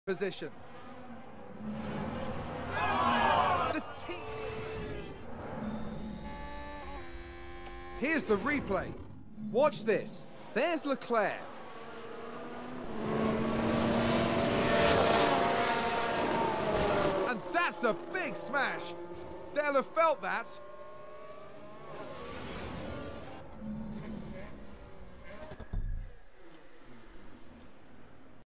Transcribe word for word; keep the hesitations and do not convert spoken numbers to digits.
position. The team. Here's the replay. Watch this. There's Leclerc. And that's a big smash. They'll have felt that.